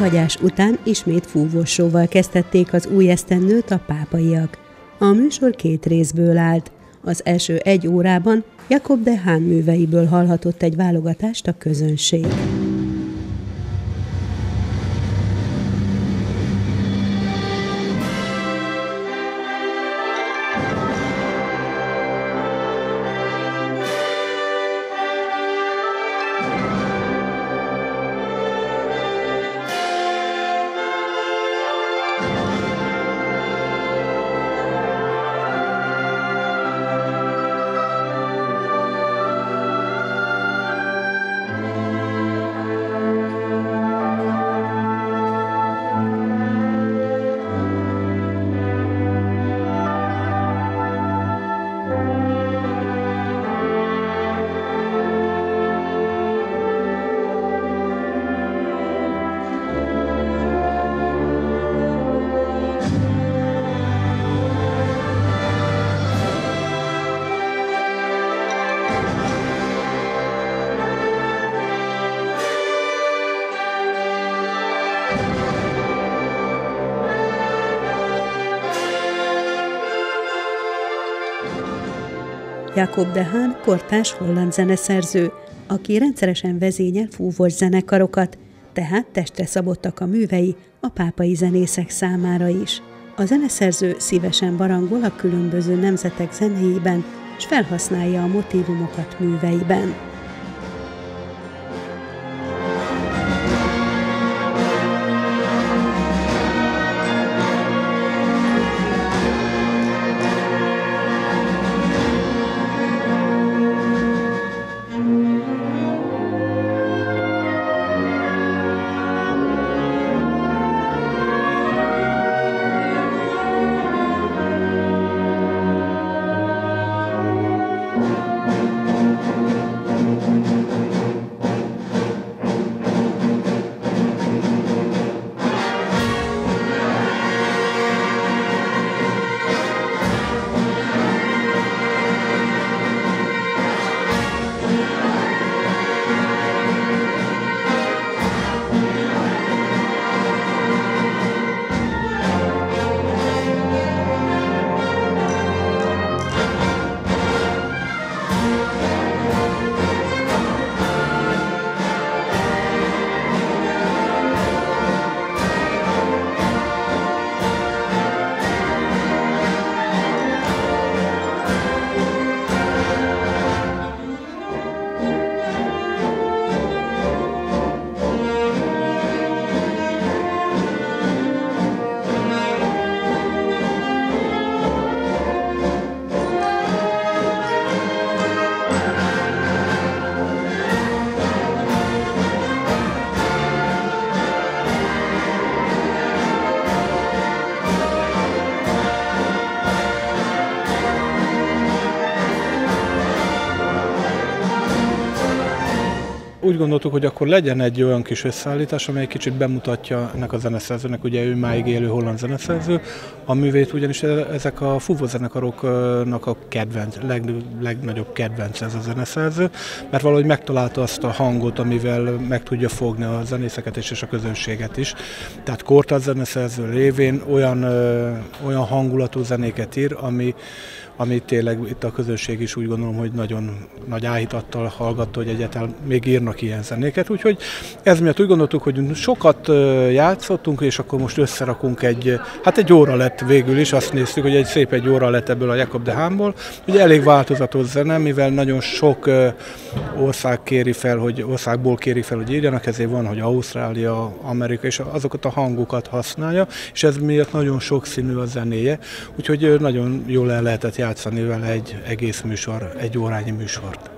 behagyás után ismét fúvósóval kezdtették az új esztendőt a pápaiak. A műsor 2 részből állt. Az első 1 órában Jakob de Haan műveiből hallhatott egy válogatást a közönség. Jakob de Haan kortárs holland zeneszerző, aki rendszeresen vezényel fúvós zenekarokat, tehát testre szabottak a művei a pápai zenészek számára is. A zeneszerző szívesen barangol a különböző nemzetek zenéiben, és felhasználja a motívumokat műveiben. Úgy gondoltuk, hogy akkor legyen egy olyan kis összeállítás, amely kicsit bemutatja ennek a zeneszerzőnek, ugye ő máig élő holland zeneszerző, a művét, ugyanis ezek a fúvózenekaroknak a legnagyobb kedvenc ez a zeneszerző, mert valahogy megtalálta azt a hangot, amivel meg tudja fogni a zenészeket és a közönséget is. Tehát kortárs zeneszerző révén olyan hangulatú zenéket ír, ami tényleg itt a közönség is úgy gondolom, hogy nagyon nagy áhítattal hallgatta, hogy egyáltalán még írnak ilyen zenéket. Úgyhogy ez miatt úgy gondoltuk, hogy sokat játszottunk, és akkor most összerakunk egy óra lett végül is, azt néztük, hogy szép egy óra lett ebből a Jakob de Haanból. Ugye elég változatos zene, mivel nagyon sok országból kéri fel, hogy írjanak, ezért van, hogy Ausztrália, Amerika, és azokat a hangokat használja, és ez miatt nagyon sokszínű a zenéje, úgyhogy nagyon jól el lehetett játszani vele egy egész műsor, egy órányi műsort.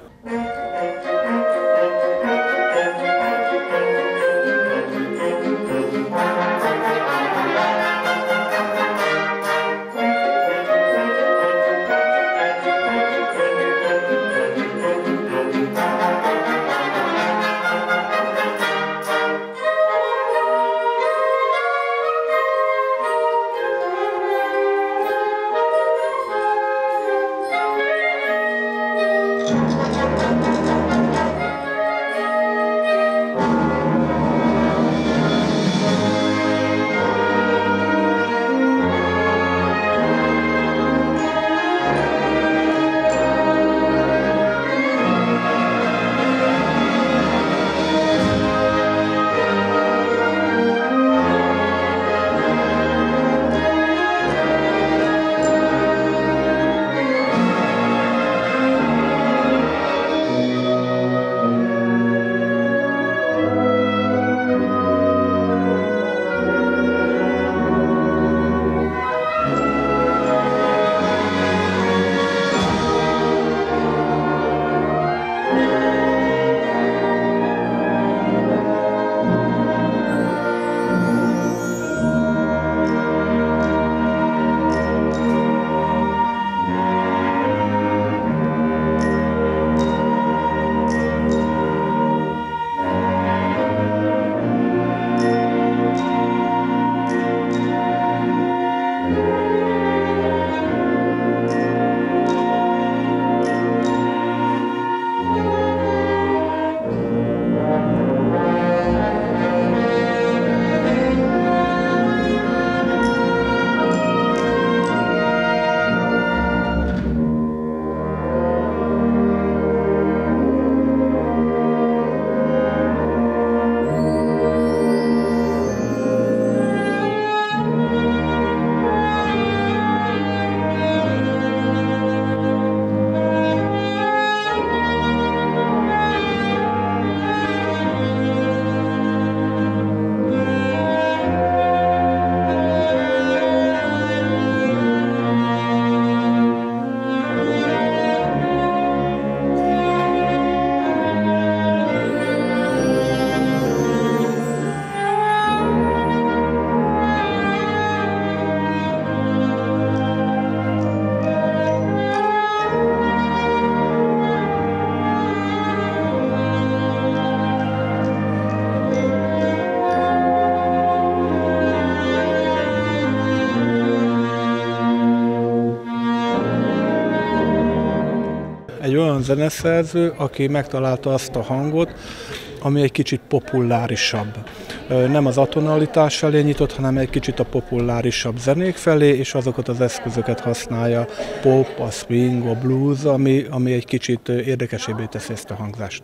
olyan zeneszerző, aki megtalálta azt a hangot, ami egy kicsit populárisabb. Nem az atonalitás felé nyitott, hanem egy kicsit a populárisabb zenék felé, és azokat az eszközöket használja, pop, a swing, a blues, ami egy kicsit érdekesebbé teszi ezt a hangzást.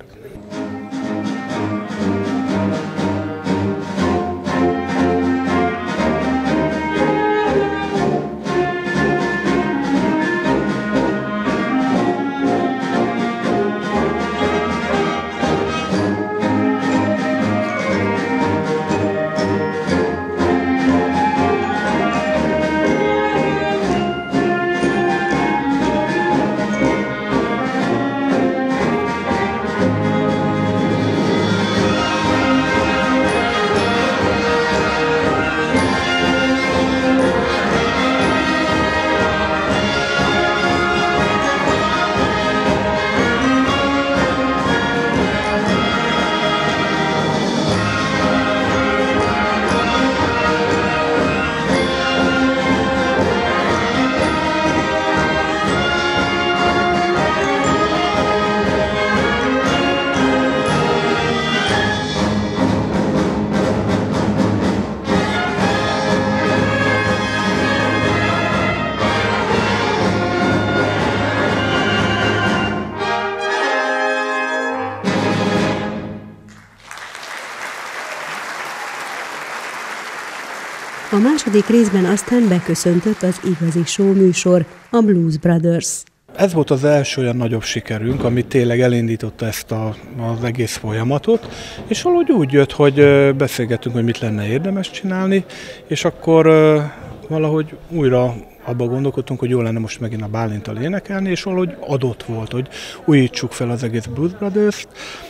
A második részben aztán beköszöntött az igazi show műsor, a Blues Brothers. Ez volt az első olyan nagyobb sikerünk, ami tényleg elindította ezt az egész folyamatot, és valahogy úgy jött, hogy beszélgettünk, hogy mit lenne érdemes csinálni, és akkor valahogy újra abba gondolkodtunk, hogy jó lenne most megint a Bálinttal énekelni, és valahogy adott volt, hogy újítsuk fel az egész Blues Brothers-t,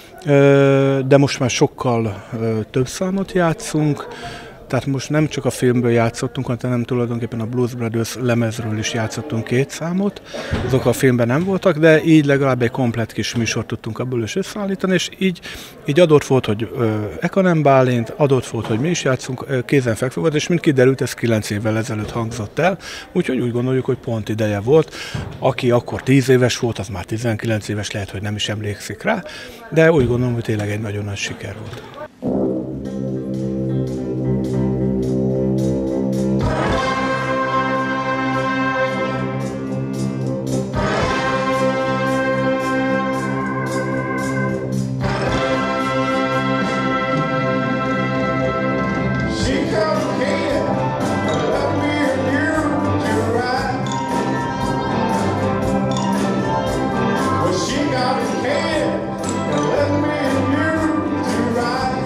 de most már sokkal több számot játszunk, tehát most nem csak a filmből játszottunk, hanem tulajdonképpen a Blues Brothers lemezről is játszottunk 2 számot. Azok a filmben nem voltak, de így legalább egy komplett kis műsort tudtunk abból is összeállítani, és így adott volt, hogy Eka nem Bálint, adott volt, hogy mi is játszunk, kézenfekvő volt, és mint kiderült, ez 9 évvel ezelőtt hangzott el, úgyhogy úgy gondoljuk, hogy pont ideje volt. Aki akkor 10 éves volt, az már 19 éves, lehet, hogy nem is emlékszik rá, de úgy gondolom, hogy tényleg egy nagyon nagy siker volt. She got a can and let me and you to ride.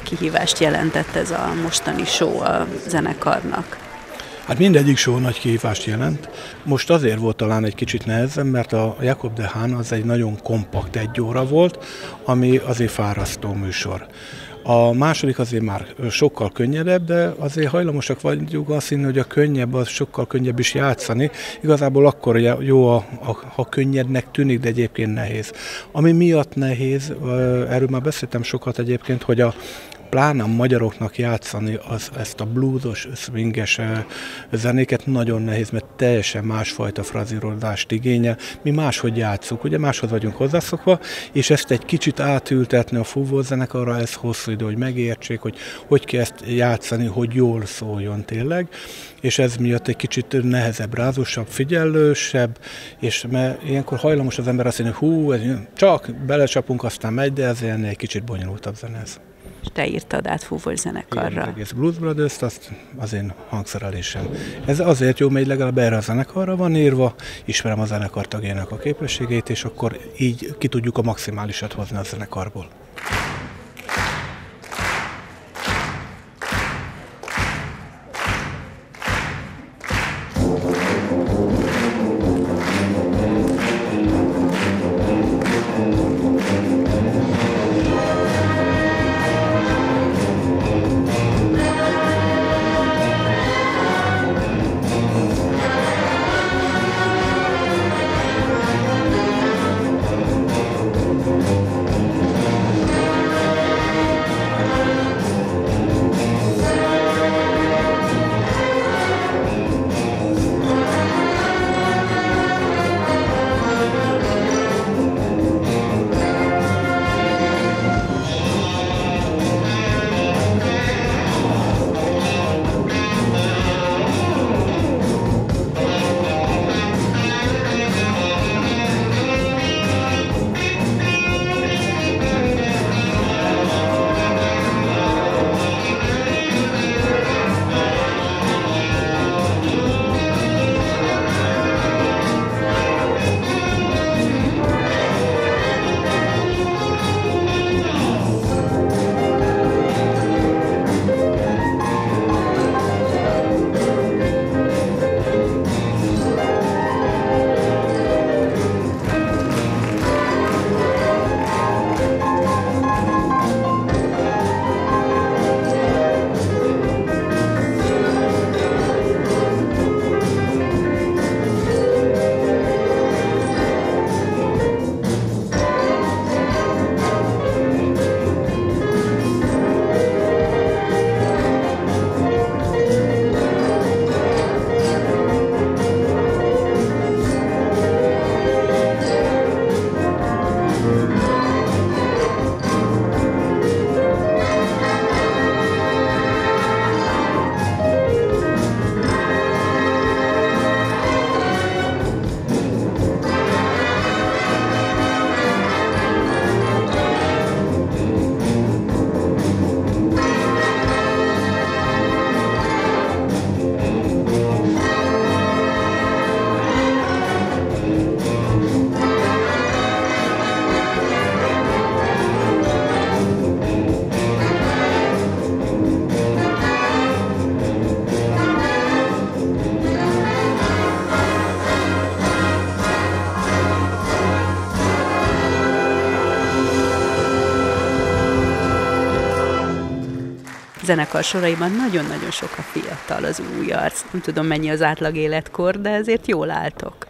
kihívást jelentett ez a mostani show a zenekarnak? Hát mindegyik show nagy kihívást jelent. Most azért volt talán egy kicsit nehezebb, mert a Jakob de Haan az egy nagyon kompakt 1 óra volt, ami azért fárasztó műsor. A második azért már sokkal könnyedebb, de azért hajlamosak vagyunk azt hinni, hogy a könnyebb, az sokkal könnyebb is játszani. Igazából akkor jó, ha könnyednek tűnik, de egyébként nehéz. Ami miatt nehéz, erről már beszéltem sokat egyébként, hogy pláne a magyaroknak játszani ezt a bluesos, swinges zenéket nagyon nehéz, mert teljesen másfajta frazírozást igényel. Mi máshogy játszunk, ugye máshoz vagyunk hozzászokva, és ezt egy kicsit átültetni a fúvózenekarra, ez hosszú idő, hogy megértsék, hogy kell ezt játszani, hogy jól szóljon tényleg, és ez miatt egy kicsit nehezebb, rázósabb, figyelősebb, és mert ilyenkor hajlamos az ember azt mondani, hogy hú, csak belecsapunk, aztán megy, de ez egy kicsit bonyolultabb zene ez. És te írtad át fúvós zenekarra. Igen, az egész Blues Brothers-t, azt az én hangszerelésem. Ez azért jó, mert legalább erre a zenekarra van írva, ismerem a zenekar tagjának a képességét, és akkor így ki tudjuk a maximálisat hozni a zenekarból. zenekar soraiban nagyon-nagyon sok a fiatal, az új arc. Nem tudom, mennyi az átlag életkor, de ezért jól álltok.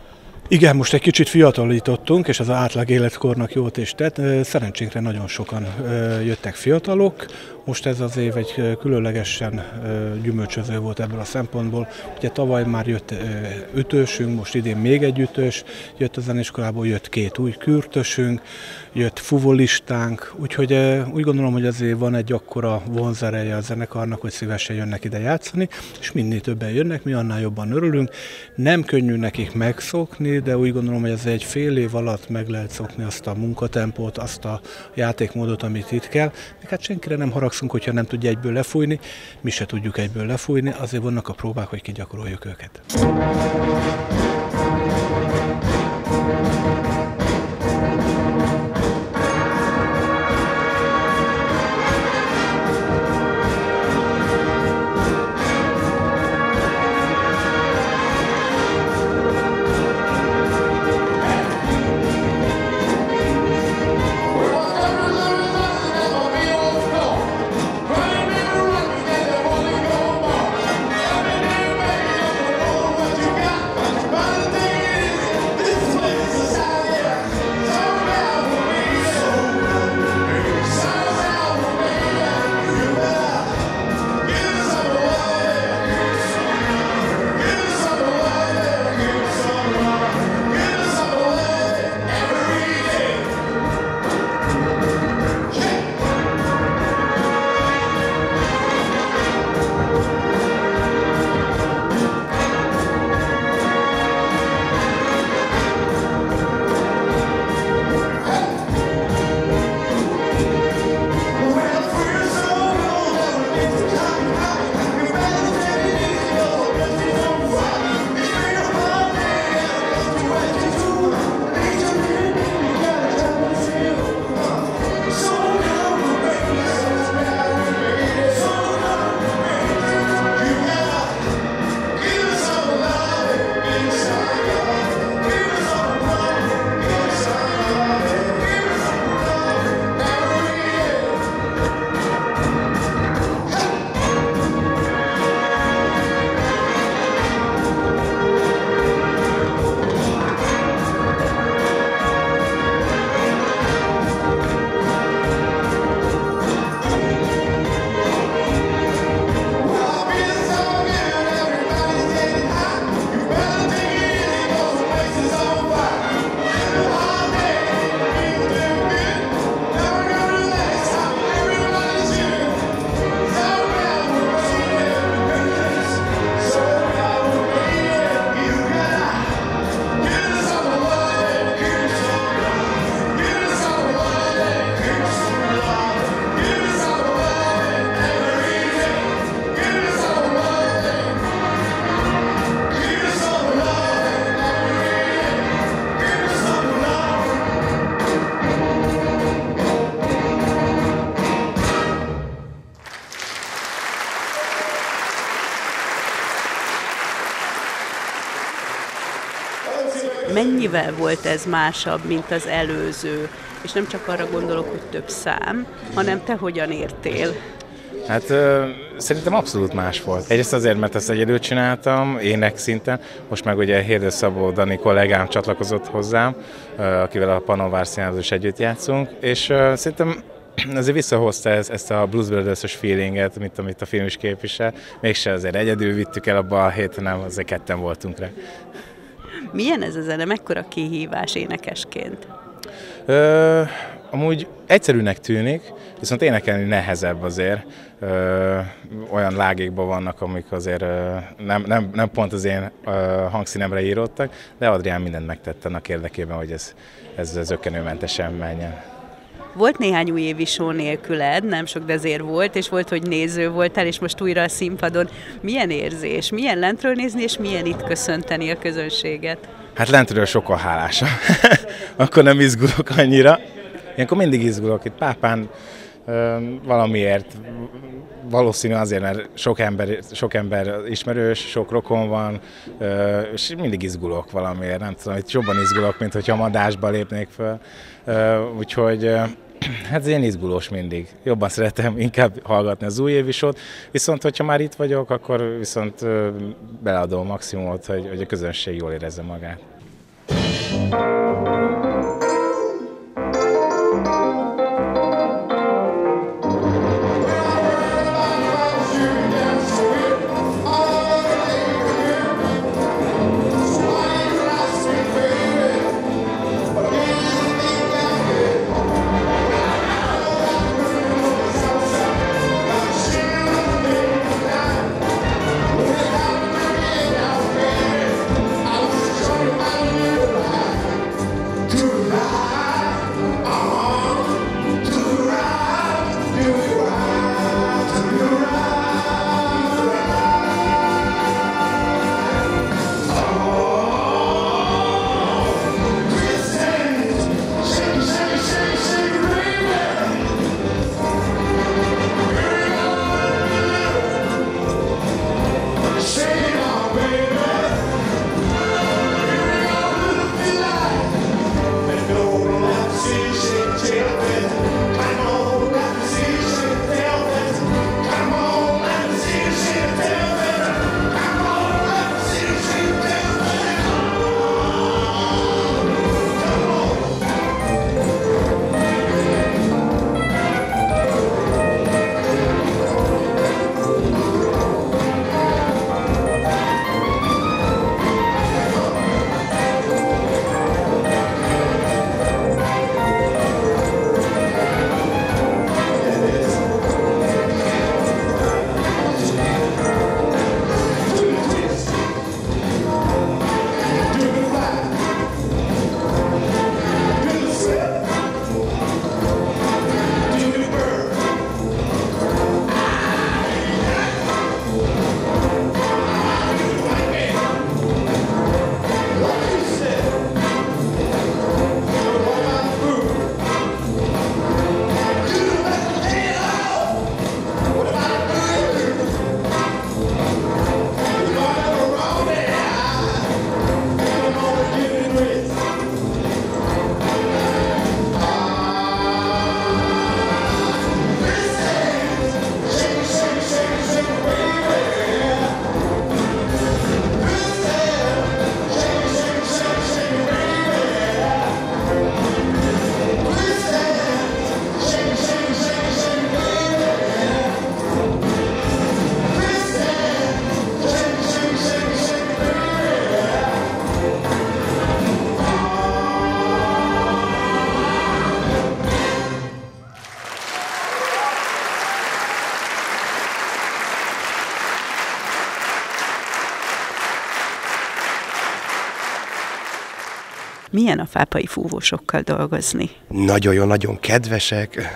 Igen, most egy kicsit fiatalítottunk, és az átlag életkornak jót is tett. Szerencsénkre nagyon sokan jöttek fiatalok. Most ez az év egy különlegesen gyümölcsöző volt ebből a szempontból. Ugye tavaly már jött ütősünk, most idén még egy ütős, jött a zeneiskolából, jött 2 új kürtösünk, jött fuvolistánk, úgyhogy úgy gondolom, hogy azért van egy akkora vonzereje a zenekarnak, hogy szívesen jönnek ide játszani, és minél többen jönnek, mi annál jobban örülünk. Nem könnyű nekik megszokni, de úgy gondolom, hogy ez egy fél év alatt meg lehet szokni azt a munkatempót, azt a játékmódot, amit itt kell. Meg hát senkire nem haragszunk, hogyha nem tudja egyből lefújni, mi se tudjuk egyből lefújni, azért vannak a próbák, hogy kigyakoroljuk őket. Mennyivel volt ez másabb, mint az előző? És nem csak arra gondolok, hogy több szám, hanem te hogyan értél? Hát szerintem abszolút más volt. Egyrészt azért, mert ezt egyedül csináltam, ének szinten. Most meg ugye Hérdő Szabó Dani kollégám csatlakozott hozzám, akivel a Pannonvár Színházban is együtt játszunk, és szerintem azért visszahozta ezt a Blues Brothers-os feelinget, mint amit a film is képvisel. Mégse azért egyedül vittük el abba a héten, hanem azért ketten voltunk rá. Milyen ez a zene? Mekkora kihívás énekesként? Amúgy egyszerűnek tűnik, viszont énekelni nehezebb azért. Olyan lágékban vannak, amik azért nem pont az én hangszínemre íródtak, de Adrián mindent megtett annak érdekében, hogy ez zökkenőmentesen menjen. Volt néhány újévi show nélküled, nem sok, de azért volt, és volt, hogy néző voltál, és most újra a színpadon. Milyen érzés? Milyen lentről nézni, és milyen itt köszönteni a közönséget? Hát lentről sokkal hálásabb. Akkor nem izgulok annyira. Ilyenkor mindig izgulok. Itt Pápán valamiért, valószínű azért, mert sok ember ismerős, sok rokon van, és mindig izgulok valamiért. Nem tudom, itt jobban izgulok, mint hogyha madásba lépnék föl. Úgyhogy hát én izgulós mindig. Jobban szeretem inkább hallgatni az újévi showt, viszont hogyha már itt vagyok, akkor viszont beleadom a maximumot, hogy a közönség jól érezze magát. Milyen a Pápai fúvósokkal dolgozni? Nagyon jó, nagyon kedvesek,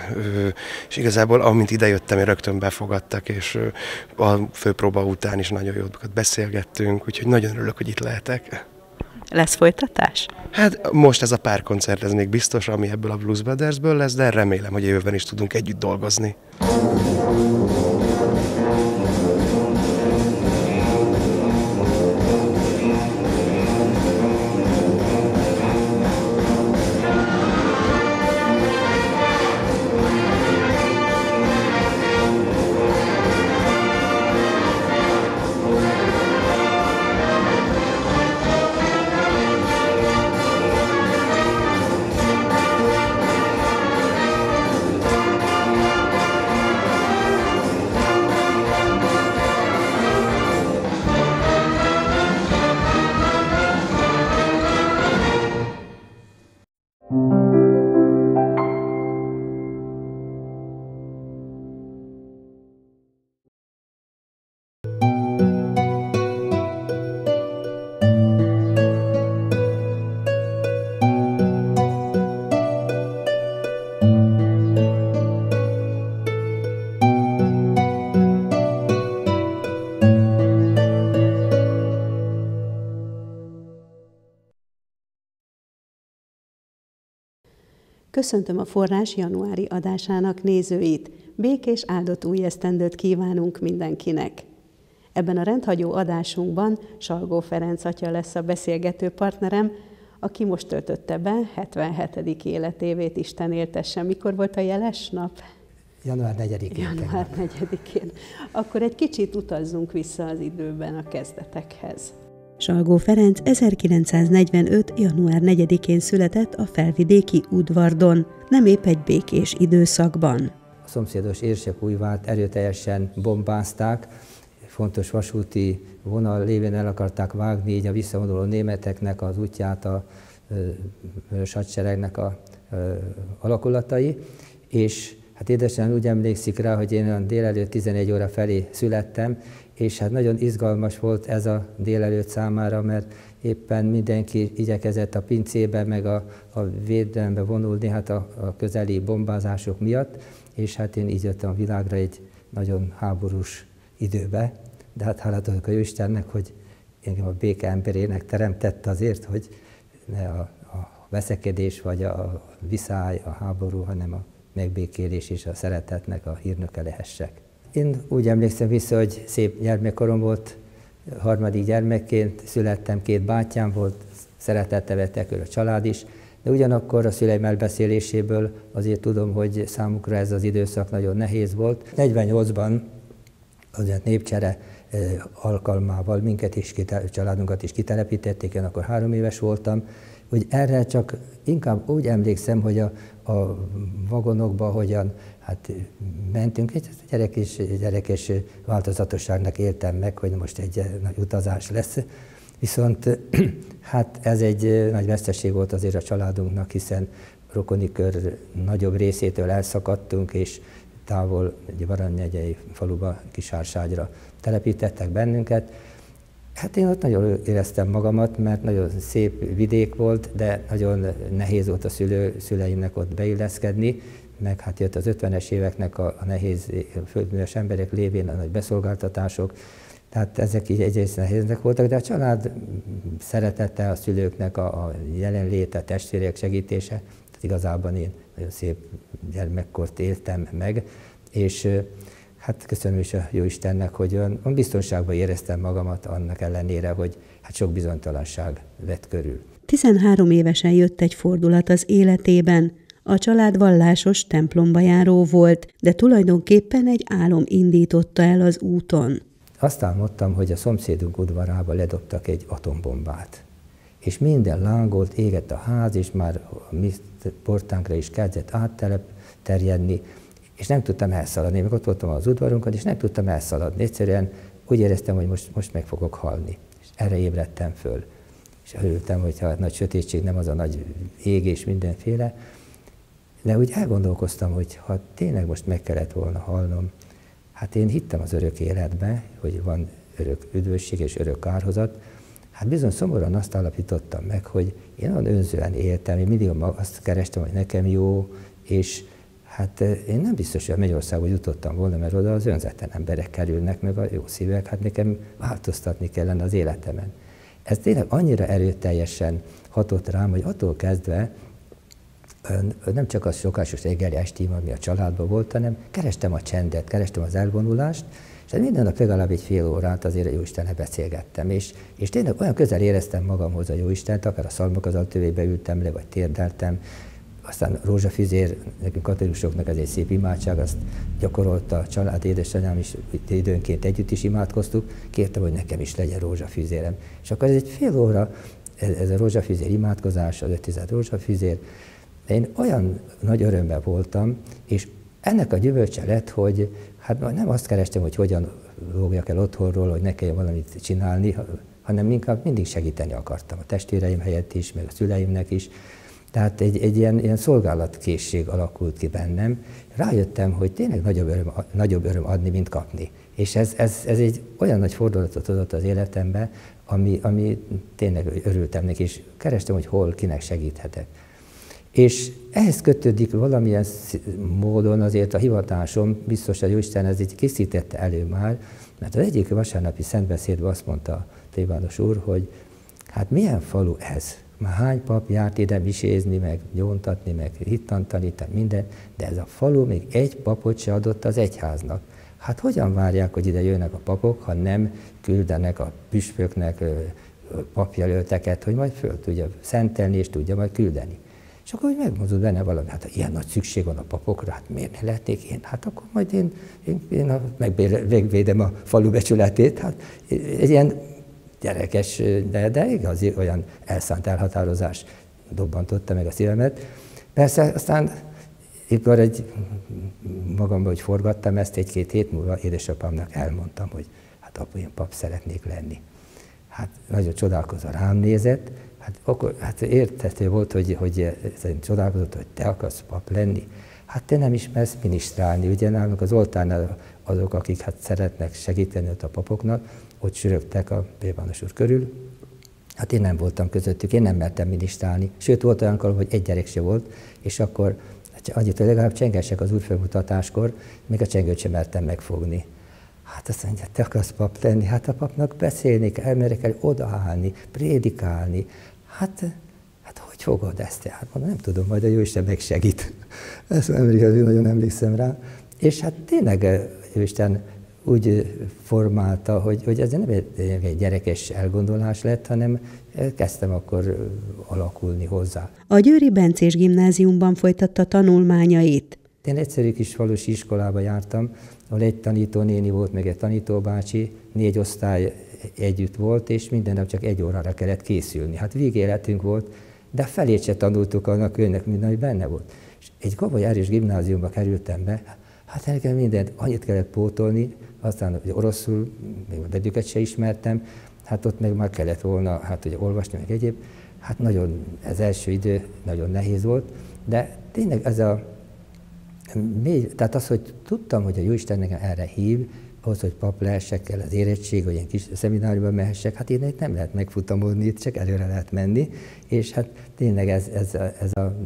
és igazából amint idejöttem, én rögtön befogadtak, és a főpróba után is nagyon jót beszélgettünk, úgyhogy nagyon örülök, hogy itt lehetek. Lesz folytatás? Hát most ez a pár koncert, ez még biztos, ami ebből a Blues Brothersből lesz, de remélem, hogy a jövőben is tudunk együtt dolgozni. Köszöntöm a Forrás januári adásának nézőit. Békés áldott új esztendőt kívánunk mindenkinek. Ebben a rendhagyó adásunkban Salgó Ferenc atya lesz a beszélgető partnerem, aki most töltötte be 77. életévét, Isten éltesse. Mikor volt a jeles nap? Január 4-én. Január 4-én. Akkor egy kicsit utazzunk vissza az időben a kezdetekhez. Salgó Ferenc 1945. január 4-én született a felvidéki Udvardon, nem épp egy békés időszakban. A szomszédos Érsekújvárt erőteljesen bombázták, fontos vasúti vonal lévén el akarták vágni így a visszavonuló németeknek az útját a Vörös Hadseregnek a alakulatai, és hát édesem úgy emlékszik rá, hogy én olyan délelőtt 11 óra felé születtem, és hát nagyon izgalmas volt ez a délelőtt számára, mert éppen mindenki igyekezett a pincébe, meg a védelembe vonulni hát a közeli bombázások miatt, és hát én így jöttem a világra egy nagyon háborús időbe, de hát hálatok a Jóistennek, hogy engem a béke emberének teremtett azért, hogy ne a veszekedés vagy a viszály, a háború, hanem a megbékélés és a szeretetnek a hírnöke lehessek. Én úgy emlékszem vissza, hogy szép gyermekkorom volt, harmadik gyermekként születtem, 2 bátyám volt, szeretettel vette körül a család is, de ugyanakkor a szüleim elbeszéléséből azért tudom, hogy számukra ez az időszak nagyon nehéz volt. 48-ban az népcsere alkalmával minket is, családunkat is kitelepítették, én akkor 3 éves voltam, hogy erre csak inkább úgy emlékszem, hogy a vagonokba hogyan hát mentünk, egy gyerekes változatosságnak éltem meg, hogy most egy nagy utazás lesz. Viszont hát ez egy nagy veszteség volt azért a családunknak, hiszen rokoni kör nagyobb részétől elszakadtunk, és távol egy Varanyegyei faluba, Kisárságyra telepítettek bennünket. Hát én ott nagyon éreztem magamat, mert nagyon szép vidék volt, de nagyon nehéz volt a szüleimnek ott beilleszkedni, meg hát jött az 50-es éveknek a nehéz földműves emberek lévén a nagy beszolgáltatások, tehát ezek így egyrészt nehéznek voltak, de a család szeretete, a szülőknek a jelenléte, a testvérek segítése, tehát igazában én nagyon szép gyermekkort éltem meg, és hát köszönöm is a Jóistennek, hogy olyan biztonságban éreztem magamat annak ellenére, hogy hát sok bizonytalanság vett körül. 13 évesen jött egy fordulat az életében. A család vallásos templomba járó volt, de tulajdonképpen egy álom indította el az úton. Azt álmodtam, hogy a szomszédunk udvarába ledobtak egy atombombát. És minden lángolt, égett a ház, és már a mi portánkra is kezdett átterjedni, és nem tudtam elszaladni. Még ott voltam az udvarunkon, és nem tudtam elszaladni. Egyszerűen úgy éreztem, hogy most meg fogok halni. És erre ébredtem föl. És örültem, hogy ha nagy sötétség nem az a nagy égés mindenféle, de úgy elgondolkoztam, hogy ha tényleg most meg kellett volna halnom, hát én hittem az örök életbe, hogy van örök üdvösség és örök kárhozat. Hát bizony szomorúan azt állapítottam meg, hogy én olyan önzően éltem, én mindig azt kerestem, hogy nekem jó, és hát én nem biztos, hogy a Mennyországba jutottam volna, mert oda az önzetlen emberek kerülnek, meg a jó szívek, hát nekem változtatni kellene az életemen. Ez tényleg annyira erőteljesen hatott rám, hogy attól kezdve nem csak az szokásos reggeli estím, ami a családban volt, hanem kerestem a csendet, kerestem az elvonulást, és minden nap legalább egy fél órát azért a Jóistennel beszélgettem, és tényleg olyan közel éreztem magamhoz a Jóistent, akár a szalmok az altövébe ültem le, vagy térdeltem, aztán rózsafüzér, nekünk katolikusoknak ez egy szép imádság, azt gyakorolta a család, édesanyám is, időnként együtt is imádkoztuk, kértem, hogy nekem is legyen rózsafüzérem. És akkor ez egy fél óra, ez a rózsafüzér imádkozás, az 5 rózsafüzér, én olyan nagy örömben voltam, és ennek a gyümölcse lett, hogy hát nem azt kerestem, hogy hogyan lógjak el otthonról, hogy ne kelljen valamit csinálni, hanem inkább mindig segíteni akartam a testvéreim helyett is, meg a szüleimnek is. Tehát egy ilyen szolgálatkészség alakult ki bennem. Rájöttem, hogy tényleg nagyobb öröm adni, mint kapni. És ez egy olyan nagy fordulatot adott az életembe, ami tényleg örültem neki, és kerestem, hogy hol, kinek segíthetek. És ehhez kötődik valamilyen módon azért a hivatásom, biztos, hogy Jóisten ez így készítette elő már, mert az egyik vasárnapi szentbeszédben azt mondta a plébános úr, hogy hát milyen falu ez, Már hány pap járt ide misézni, meg gyóntatni, meg hittant tanítani, minden, de ez a falu még egy papot se adott az egyháznak. Hát hogyan várják, hogy ide jönnek a papok, ha nem küldenek a püspöknek papjelölteket, hogy majd föl tudja szentelni, és tudja majd küldeni. És akkor hogy megmozdult benne valami, hát ilyen nagy szükség van a papokra, hát miért ne lehetnék én? Hát akkor majd én megvédem a falu becsületét. Hát egy ilyen gyerekes, de igazi olyan elszánt elhatározás dobbantotta meg a szívemet. Persze aztán mikor magamban, hogy forgattam ezt, 1-2 hét múlva édesapámnak elmondtam, hogy hát apu, én pap szeretnék lenni. Hát nagyon csodálkozva rám nézett, hát érthető volt, hogy csodálkozott, hogy te akarsz pap lenni. Hát te nem ismersz minisztrálni, ugye nálunk az oltárnál azok, akik hát szeretnek segíteni ott a papoknak, ott sürögtek a plébános úr körül. Hát én nem voltam közöttük, én nem mertem minisztrálni. Sőt, volt olyan alkalom, hogy egy gyerek se volt, és akkor annyit, hogy legalább csengessek az úrfölmutatáskor, még a csengőt sem mertem megfogni. Hát azt mondja, te akarsz pap lenni? Hát a papnak beszélni kell, elmerre kell odaállni, prédikálni. Hát hogy fogod ezt? Hát mondom, nem tudom, majd a Jóisten megsegít. Ezt nagyon emlékszem rá. És hát tényleg Jóisten úgy formálta, hogy ez nem egy gyerekes elgondolás lett, hanem kezdtem akkor alakulni hozzá. A Győri Bencés Gimnáziumban folytatta tanulmányait. Én egyszerű kis falusi iskolába jártam, ahol egy tanítónéni volt, meg egy tanítóbácsi, 4 osztály együtt volt, és minden nap csak 1 órára kellett készülni. Hát végéletünk volt, de felét se tanultuk annak könyvnek, minden, hogy benne volt. És egy komoly erős gimnáziumba kerültem be, hát nekem mindent annyit kellett pótolni, aztán hogy oroszul, még a betűket se ismertem, hát ott meg már kellett volna, hát hogy olvasni, meg egyéb. Hát nagyon, az első idő nagyon nehéz volt, de tényleg ez tehát az, hogy tudtam, hogy a Jóisten nekem erre hív, ahhoz, hogy pap lehessek, kell az érettség, hogy ilyen kis szemináriumban mehessek, hát én nem lehet megfutamodni, itt csak előre lehet menni, és hát tényleg ez a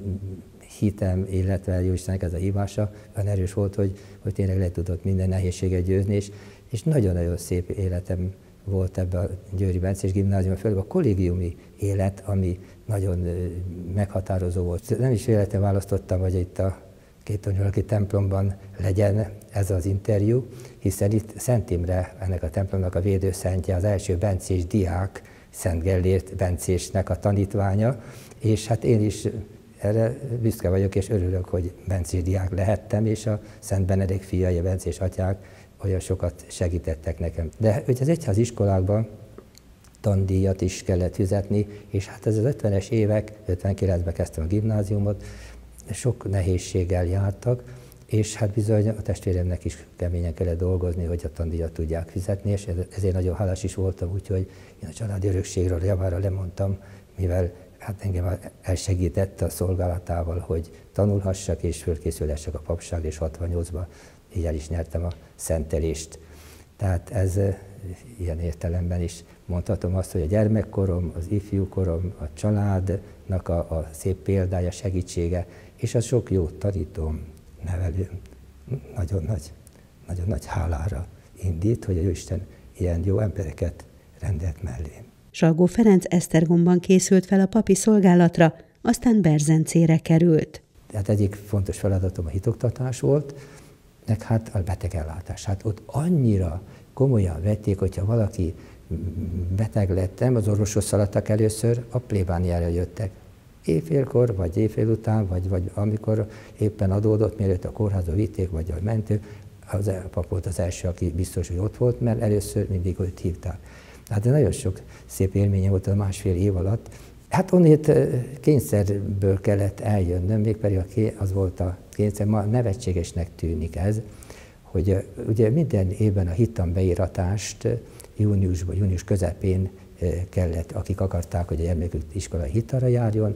hitem, illetve Jóistennek ez a hívása olyan erős volt, hogy tényleg le tudott minden nehézséget győzni, és nagyon-nagyon szép életem volt ebben a Győri Bencés Gimnáziumban, főleg a kollégiumi élet, ami nagyon meghatározó volt. Nem is véletlenül választottam, hogy itt a Kétonyolaki templomban legyen ez az interjú, hiszen itt Szent Imre, ennek a templomnak a védőszentje, az első bencés diák, Szent Gellért bencésnek a tanítványa, és hát én is erre büszke vagyok, és örülök, hogy bencés diák lehettem, és a Szent Benedek fiai, a bencés atyák olyan sokat segítettek nekem. De ugye az egyházi iskolákban tandíjat is kellett fizetni, és hát ez az 50-es évek, 59-ben kezdtem a gimnáziumot, sok nehézséggel jártak, és hát bizony a testvéremnek is keményen kellett dolgozni, hogy a tandíjat tudják fizetni, és ezért nagyon hálás is voltam, úgyhogy én a családi örökségről javára lemondtam, mivel hát engem elsegített a szolgálatával, hogy tanulhassak és fölkészülhessek a papság, és 68-ban így el is nyertem a szentelést. Tehát ez ilyen értelemben is mondhatom azt, hogy a gyermekkorom, az ifjúkorom, a családnak a szép példája, segítsége, és a sok jó tanítóm, nevelőm nagyon nagy hálára indít, hogy a Jóisten ilyen jó embereket rendelt mellém. Salgó Ferenc Esztergomban készült fel a papi szolgálatra, aztán Berzencére került. Tehát egyik fontos feladatom a hitoktatás volt, meg hát a betegellátás. Hát ott annyira komolyan vették, hogyha valaki beteg lettem, az orvoshoz szaladtak először, a plébániára jöttek. Éjfélkor, vagy éjfél után, vagy amikor éppen adódott, mielőtt a kórházba vitték, vagy a mentő, az pap volt az első, aki biztos, hogy ott volt, mert először mindig őt hívták. Hát nagyon sok szép élménye volt a 1,5 év alatt. Hát onnét kényszerből kellett eljönnöm, mégpedig az volt a kényszer, ma nevetségesnek tűnik ez, hogy ugye minden évben a hittan beíratást június közepén kellett, akik akarták, hogy a gyermekük iskolai hittanra járjon,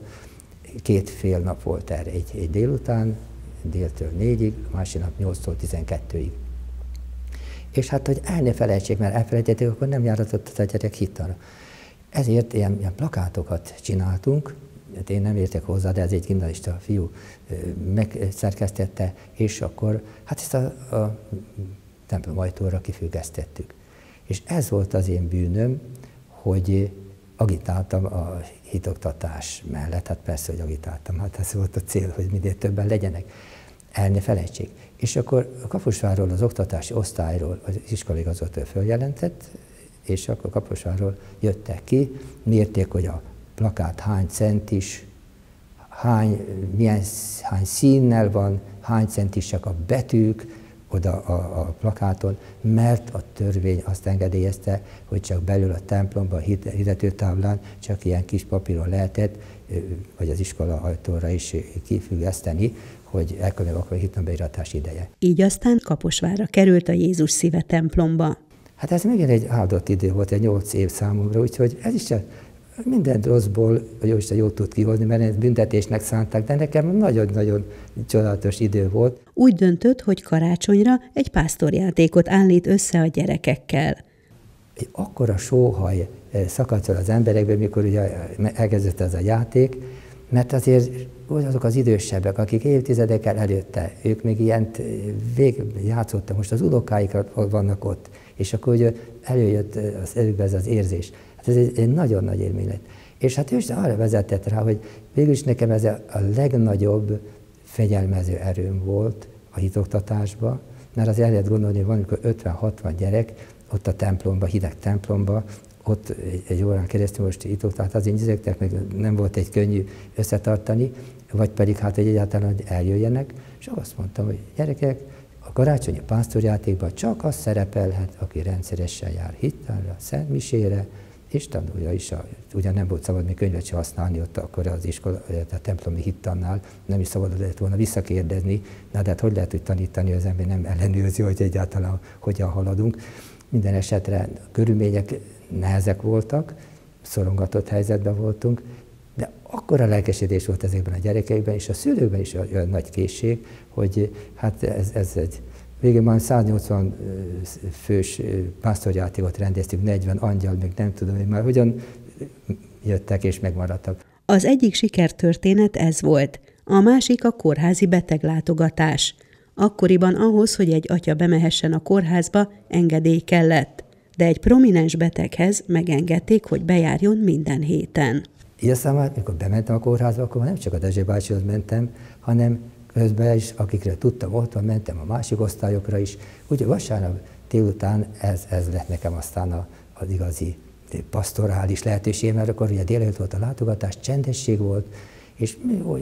2 fél nap volt erre, egy délután, déltől 4-ig, a másik nap 8-tól 12-ig. És hát, hogy el ne felejtsék, mert elfelejtették, akkor nem járhatott az a gyerek hittanra. Ezért ilyen plakátokat csináltunk, én nem értek hozzá, de ez egy gimnazista fiú megszerkesztette, és akkor hát ezt a templom ajtóra kifüggesztettük. És ez volt az én bűnöm, hogy agitáltam a hitoktatás mellett, hát persze, hogy agitáltam, hát ez volt a cél, hogy minél többen legyenek. El ne felejtsék. És akkor a Kaposvárról, az oktatási osztályról az iskolaigazgató följelentett, és akkor Kaposvárról jöttek ki, mérték, hogy a plakát hány centis, hány színnel van, hány centisek a betűk oda a plakáton, mert a törvény azt engedélyezte, hogy csak belül a templomban, a hirdetőtáblán csak ilyen kis papíron lehetett, vagy az iskola ajtóra is kifüggeszteni, hogy ekkor meg akkor a hittanbeíratás ideje. Így aztán Kaposvárra került a Jézus Szíve templomba. Hát ez megint egy áldott idő volt, egy 8 év számomra, úgyhogy ez is minden rosszból Jóisten jót tud kihozni, mert ezt büntetésnek szánták, de nekem nagyon-nagyon csodálatos idő volt. Úgy döntött, hogy karácsonyra egy pásztorjátékot állít össze a gyerekekkel. Egy akkora sóhaj szakadt fel az emberekből, mikor ugye elkezdődött ez a játék, mert azért azok az idősebbek, akik évtizedekkel előtte, ők még ilyent játszottak, most az unokáik vannak ott, és akkor ugye előjött az előbb ez az érzés. Hát ez egy nagyon nagy élmény lett. És hát ő is arra vezetett rá, hogy végülis nekem ez a legnagyobb fegyelmező erőm volt a hitoktatásban, mert azért el lehet gondolni, hogy van, amikor 50-60 gyerek ott a templomba, hideg templomba, ott egy órán keresztül most hitoktatás, azért nyizegtek, meg nem volt egy könnyű összetartani, vagy pedig hát, hogy egyáltalán eljöjjenek, és azt mondtam, hogy gyerekek, a karácsonyi pásztorjátékban csak az szerepelhet, aki rendszeresen jár hittanra, szentmisére, és tanulja is. Ugyan nem volt szabad még könyvet se használni ott akkor az iskola, a templomi hittannál, nem is szabad lehet volna visszakérdezni, de hát hogy lehet, hogy tanítani, az ember nem ellenőrzi, hogy egyáltalán hogyan haladunk. Minden esetre a körülmények nehezek voltak, szorongatott helyzetben voltunk, de akkora lelkesedés volt ezekben a gyerekekben, és a szülőkben is olyan nagy készség, hogy hát ez egy végül már 180 fős pásztorjátékot rendeztünk, 40 angyal, még nem tudom, hogy már hogyan jöttek és megmaradtak. Az egyik sikertörténet ez volt, a másik a kórházi beteglátogatás. Akkoriban ahhoz, hogy egy atya bemehessen a kórházba, engedély kellett, de egy prominens beteghez megengedték, hogy bejárjon minden héten. Így aztán már, mikor bementem a kórházba, akkor nem csak a Dezső bácsihoz mentem, hanem közben is, akikre tudtam, ott van, mentem a másik osztályokra is. Úgyhogy vasárnap délután ez lett nekem aztán az igazi pastorális lehetőség, mert akkor ugye délelőtt volt a látogatás, csendesség volt, és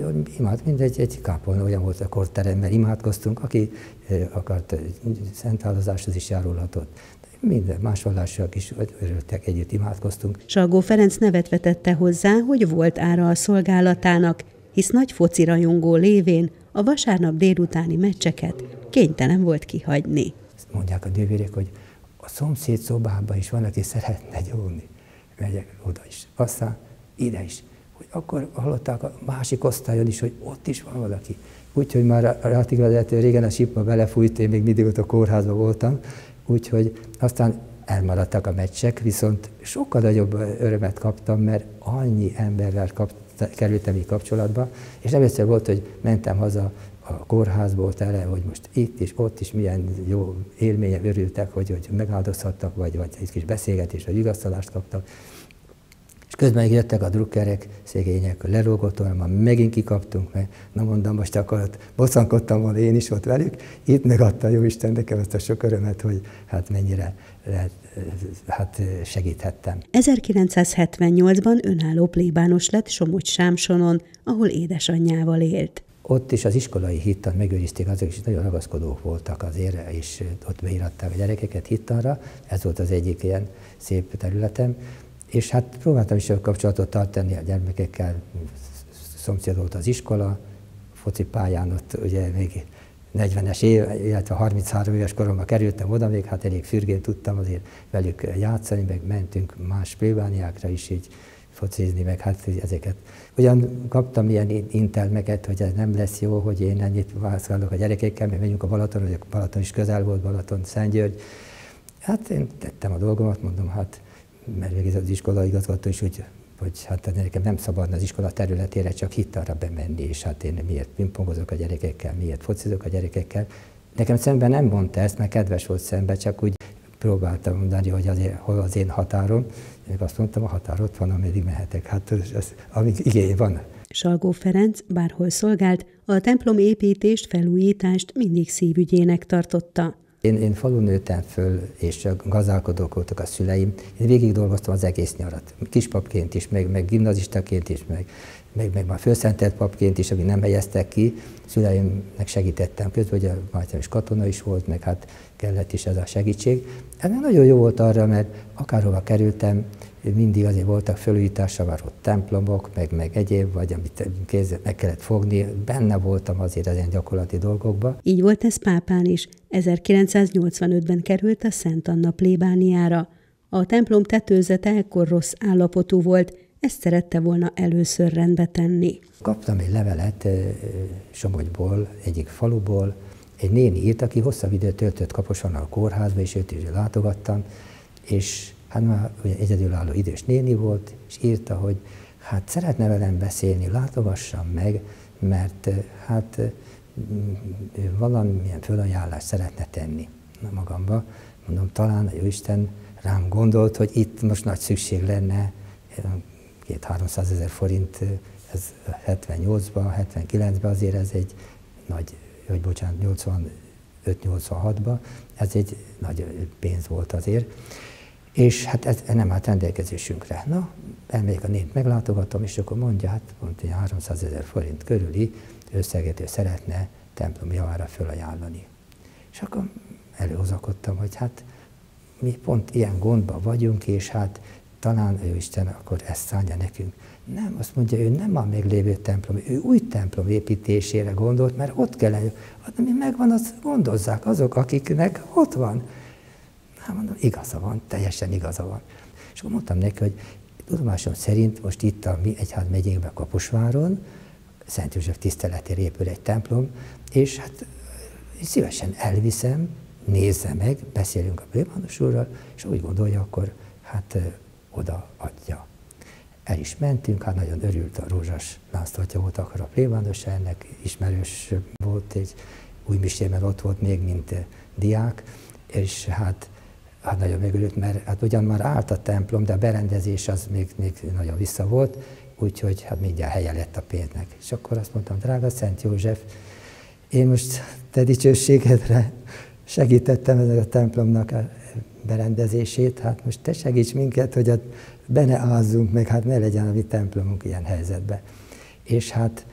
mindegy kápolna olyan volt a korteremben, imádkoztunk, aki akart szentáldozáshoz is járulhatott. Minden más vallásúak is örültek, együtt imádkoztunk. Salgó Ferenc nevet vetette hozzá, hogy volt ára a szolgálatának, hisz nagy focirajongó lévén a vasárnap délutáni meccseket kénytelen volt kihagyni. Mondják a nővérek, hogy a szomszéd szobában is van, aki szeretne gyónni. Megyek oda is, aztán ide is. Hogy akkor hallották a másik osztályon is, hogy ott is van valaki. Úgyhogy már a rátigazatő régen a sipba belefújt, én még mindig ott a kórházban voltam, úgyhogy aztán elmaradtak a meccsek, viszont sokkal nagyobb örömet kaptam, mert annyi emberrel kerültem így kapcsolatba, és először volt, hogy mentem haza a kórházból tele, hogy most itt is, ott is milyen jó élmények örültek, hogy megáldozhattak, vagy egy kis beszélgetést, vagy vigasztalást kaptak. És közben jöttek a drukkerek, szegények, lelógottan, már megint kikaptunk, mert na mondom, most akkor bosszankodtam volna én is ott velük, itt megadta Jóisten nekem ezt a sok örömet, hogy hát mennyire segíthettem. 1978-ban önálló plébános lett Somogy-Sámsonon, ahol édesanyjával élt. Ott is az iskolai hittan megőrizték, azok is nagyon ragaszkodók voltak azért, és ott beíratták a gyerekeket hittanra, ez volt az egyik ilyen szép területem. És hát próbáltam is a kapcsolatot tartani a gyermekekkel, szomszéd volt az iskola, focipályán ott ugye még 40-es év, illetve 33 éves koromban kerültem oda, még hát elég fürgén tudtam azért velük játszani, meg mentünk más plébániákra is így focizni, meg hát ezeket. Ugyan kaptam ilyen intelmeket, hogy ez nem lesz jó, hogy én ennyit válaszolok a gyerekekkel, mert megyünk a Balaton, hogy a Balaton is közel volt, Balaton, Szentgyörgy. Hát én tettem a dolgomat, mondom, hát mert végig az iskola igazgató is úgy, hogy hát nekem nem szabadna az iskola területére csak hittanra bemenni, és hát én miért pingpongozok a gyerekekkel, miért focizok a gyerekekkel. Nekem szemben nem mondta ezt, mert kedves volt szemben, csak úgy próbáltam mondani, hogy azért, hol az én határom. Én azt mondtam, a határ ott van, ameddig mehetek. Hát amíg igény van. Salgó Ferenc bárhol szolgált, a templom építést, felújítást mindig szívügyének tartotta. Én falun nőttem föl, és csak gazdálkodók voltak a szüleim. Én végig dolgoztam az egész nyarat. Kispapként is, meg gimnazistaként is, meg már fölszentelt papként is, akik nem helyeztek ki. Szüleimnek segítettem közben, hogy a majdnem is katona is volt, meg hát kellett is ez a segítség. Ez nagyon jó volt arra, mert akárhova kerültem, mindig azért voltak felújítása, már ott templomok, meg egyéb, vagy amit kézzel meg kellett fogni. Benne voltam azért az ilyen gyakorlati dolgokban. Így volt ez pápán is. 1985-ben került a Szent Anna plébániára. A templom tetőzete ekkor rossz állapotú volt, ezt szerette volna először rendbe tenni. Kaptam egy levelet Somogyból, egyik faluból. Egy néni írt, aki hosszabb időt töltött Kaposváron a kórházba, és őt is látogattam, és hát már egyedülálló idős néni volt, és írta, hogy hát szeretne velem beszélni, látogassam meg, mert hát valamilyen fölajánlást szeretne tenni. Na magamba, mondom, talán a Jóisten rám gondolt, hogy itt most nagy szükség lenne, 200-300 ezer forint, ez 78-ban, 79-ben azért ez egy nagy, vagy bocsánat, 85-86-ban, ez egy nagy pénz volt azért. És hát ez nem állt rendelkezésünkre. Na, elmegyek a nént, meglátogatom, és akkor mondja, hát mondta, hogy 300 ezer forint körüli összeget ő szeretne templom javára fölajánlani. És akkor előhozakodtam, hogy hát mi pont ilyen gondban vagyunk, és hát talán ő Isten akkor ezt szánja nekünk. Nem, azt mondja, ő nem a meglévő templom, ő új templom építésére gondolt, mert ott kell, ami megvan, azt gondozzák azok, akiknek ott van. Hát mondom, igaza van, teljesen igaza van. És akkor mondtam neki, hogy tudomásom szerint most itt a mi egyházmegyénkben Kaposváron, Szent József tiszteletére épül egy templom, és hát szívesen elviszem, nézze meg, beszélünk a plébános úrral, és úgy gondolja, akkor hát oda adja. El is mentünk, hát nagyon örült a Rózsás László atya volt akkor a plébános, ennek ismerős volt, egy új misében ott volt még, mint diák, és hát nagyon megörült, mert hát ugyan már állt a templom, de a berendezés az még nagyon vissza volt, úgyhogy hát mindjárt helye lett a pénznek. És akkor azt mondtam, drága Szent József, én most te dicsőségedre segítettem ennek a templomnak a berendezését, hát most te segíts minket, hogy be ne ázzunk meg, hát ne legyen a mi templomunk ilyen helyzetben. És hát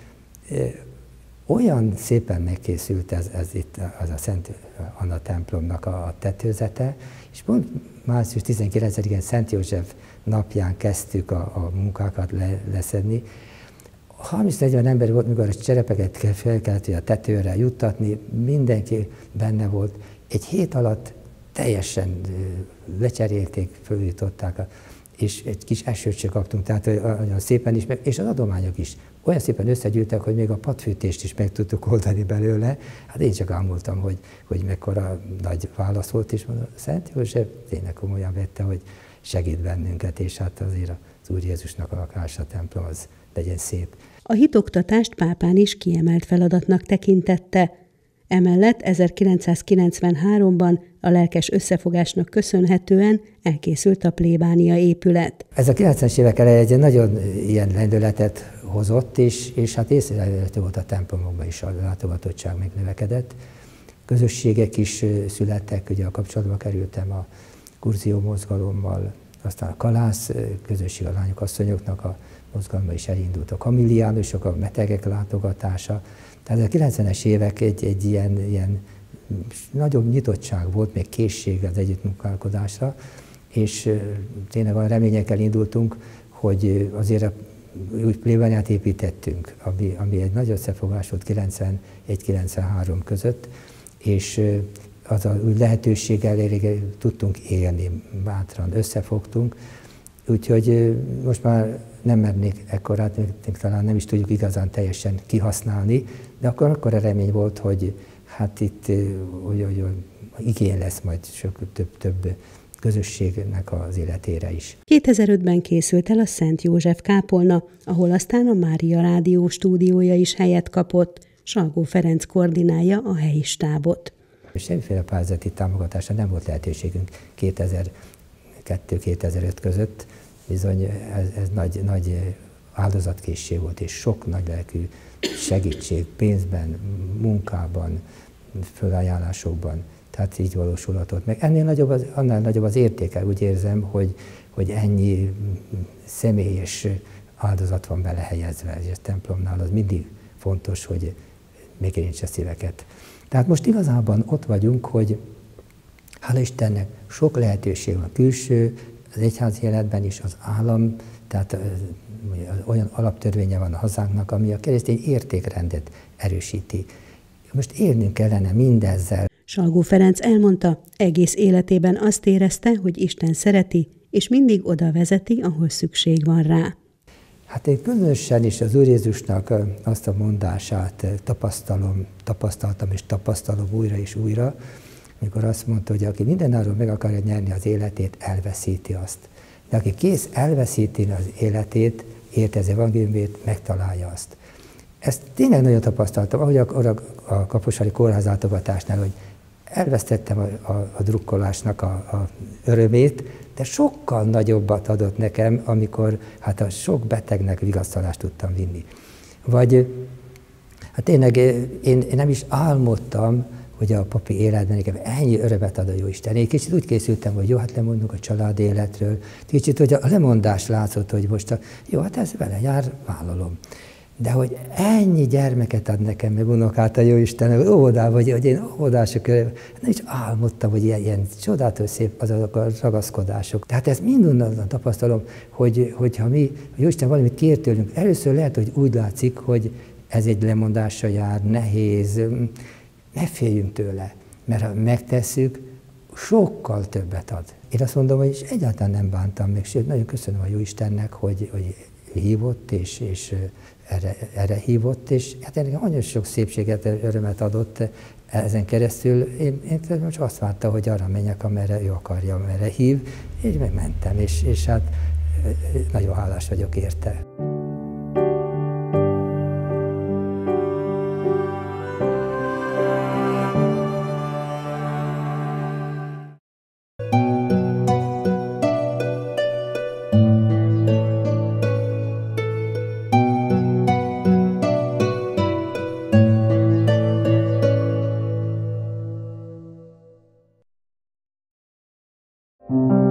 olyan szépen megkészült ez itt, az a Szent Anna templomnak a tetőzete, és pont március 19-én Szent József napján kezdtük a munkákat leszedni. 30-40 ember volt, mikor a cserepeket fel kellett a tetőre juttatni, mindenki benne volt. Egy hét alatt teljesen lecserélték, fölújították, és egy kis esőt sem kaptunk, tehát olyan szépen is, és az adományok is olyan szépen összegyűltek, hogy még a padfűtést is meg tudtuk oldani belőle. Hát én csak ámultam, hogy mekkora nagy válasz volt, és mondom, Szent József tényleg komolyan vette, hogy segít bennünket, és hát azért az Úr Jézusnak a lakása, a templom, az legyen szép. A hitoktatást pápán is kiemelt feladatnak tekintette. Emellett 1993-ban a lelkes összefogásnak köszönhetően elkészült a plébánia épület. Ez a 90-es évek elején egy nagyon ilyen lendületet hozott, és hát észrevehető volt a templomokban is, a látogatottság megnövekedett. Közösségek is születtek, ugye a kapcsolatba kerültem a kurzió mozgalommal, aztán a kalász közösség, a lányok, asszonyoknak a mozgalma is elindult, a kamilliánusok, a betegek látogatása. Tehát a 90-es évek egy ilyen nagyobb nyitottság volt, még készség az együttmunkálkodásra, és tényleg olyan reményekkel indultunk, hogy azért új plébániát építettünk, ami egy nagy összefogás volt 91-93 között, és az a lehetőséggel tudtunk élni, bátran összefogtunk, úgyhogy most már nem mernék ekkorát, még talán nem is tudjuk igazán teljesen kihasználni, de akkor a remény volt, hogy hát itt hogy igény lesz majd sok több közösségnek az életére is. 2005-ben készült el a Szent József kápolna, ahol aztán a Mária Rádió stúdiója is helyet kapott. Salgó Ferenc koordinálja a helyi stábot. Semmiféle pályázati támogatásra nem volt lehetőségünk 2002-2005 között. Bizony ez nagy áldozatkészség volt, és sok nagylelkű segítség pénzben, munkában, fölajánlásokban. Tehát így valósulhatott meg. Annál nagyobb az értéke, úgy érzem, hogy ennyi személyes áldozat van belehelyezve. És a templomnál az mindig fontos, hogy megérintse a szíveket. Tehát most igazában ott vagyunk, hogy hála Istennek sok lehetőség van külső, az egyházi életben is, az állam, tehát olyan alaptörvénye van a hazánknak, ami a keresztény értékrendet erősíti. Most élnünk kellene mindezzel. Salgó Ferenc elmondta, egész életében azt érezte, hogy Isten szereti, és mindig oda vezeti, ahol szükség van rá. Hát én különösen is az Úr Jézusnak azt a mondását tapasztaltam és tapasztalom újra és újra, amikor azt mondta, hogy aki mindenáron meg akarja nyerni az életét, elveszíti azt. De aki kész elveszíteni az életét, érti az evangéliumét, megtalálja azt. Ezt tényleg nagyon tapasztaltam, ahogy a Kaposvári Kórház látogatásnál, hogy elvesztettem a drukkolásnak a örömét, de sokkal nagyobbat adott nekem, amikor hát a sok betegnek vigasztalást tudtam vinni. Vagy hát tényleg én nem is álmodtam, hogy a papi életben nekem ennyi örömet ad a Jóisten. Én kicsit úgy készültem, hogy jó, hát lemondunk a család életről. Kicsit, hogy a lemondás látszott, hogy most jó, hát ez vele jár, vállalom. De hogy ennyi gyermeket ad nekem, meg unokát a Jóisten, óvodába, hogy én óvodások, nem is álmodtam, hogy ilyen csodálatos szép azok a ragaszkodások. Tehát ezt mindonnan tapasztalom, hogyha mi, a Jóisten valamit kér tőlünk, először lehet, hogy úgy látszik, hogy ez egy lemondással jár, nehéz, ne féljünk tőle, mert ha megtesszük, sokkal többet ad. Én azt mondom, hogy egyáltalán nem bántam meg, sőt, nagyon köszönöm a Jóistennek, hogy hívott, és erre hívott, és hát nekem nagyon sok szépséget, örömet adott ezen keresztül. Én csak azt várta, hogy arra menjek, amerre ő akarja, amerre hív, és megmentem, és hát nagyon hálás vagyok érte. Thank you.